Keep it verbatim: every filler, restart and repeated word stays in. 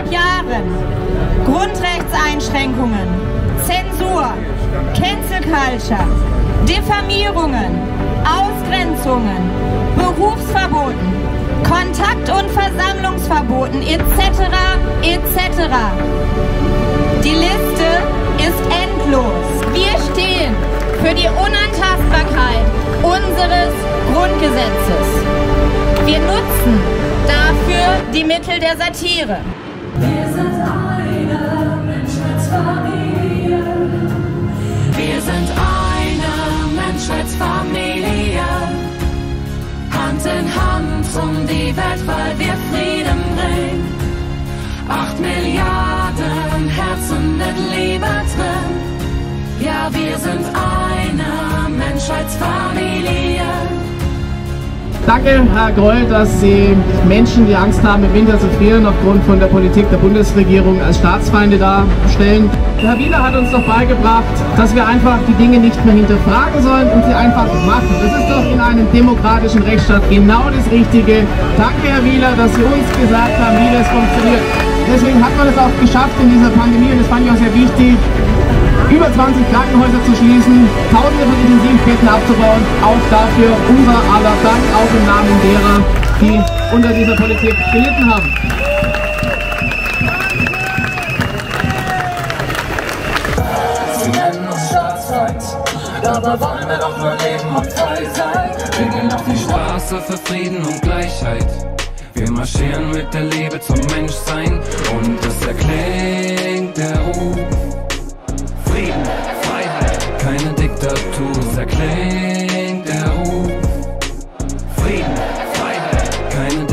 Jahren Grundrechtseinschränkungen, Zensur, Cancel Culture, Diffamierungen, Ausgrenzungen, Berufsverboten, Kontakt- und Versammlungsverboten et cetera et cetera. Die Liste ist endlos. Wir stehen für die Unantastbarkeit unseres Grundgesetzes. Wir nutzen dafür die Mittel der Satire. Wir sind eine Menschheitsfamilie. Wir sind eine Menschheitsfamilie. Hand in Hand um die Welt, weil wir Frieden bringen. Acht Milliarden Herzen mit Liebe drin. Ja, wir sind eine Menschheitsfamilie. Danke, Herr Groll, dass Sie Menschen, die Angst haben, im Winter zu frieren, aufgrund von der Politik der Bundesregierung als Staatsfeinde darstellen. Herr Wieler hat uns doch beigebracht, dass wir einfach die Dinge nicht mehr hinterfragen sollen und sie einfach machen. Das ist doch in einem demokratischen Rechtsstaat genau das Richtige. Danke, Herr Wieler, dass Sie uns gesagt haben, wie das funktioniert. Deswegen hat man es auch geschafft in dieser Pandemie, und das fand ich auch sehr wichtig, über zwanzig Krankenhäuser zu schließen, Tausende von Intensivbetten abzubauen. Auch dafür unser aller Dank, auch im Namen derer, die unter dieser Politik gelitten haben. Sie nennen uns Staatsfeind, dabei wollen wir doch nur leben und frei sein. Wir gehen auf die Straße für Frieden und Gleichheit. Wir marschieren mit der Liebe zum Menschsein und es erklingt der Ruf. Frieden, Freiheit, keine Diktatur, es erklingt der Ruf. Frieden, Freiheit, keine